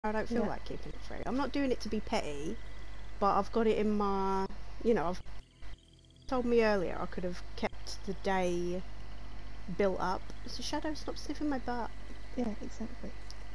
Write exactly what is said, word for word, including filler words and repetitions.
I don't feel Yeah. like keeping it free. I'm not doing it to be petty, but I've got it in my, you know, I've told me earlier I could have kept the day built up. So Shadow, stop sniffing my butt. Yeah, exactly.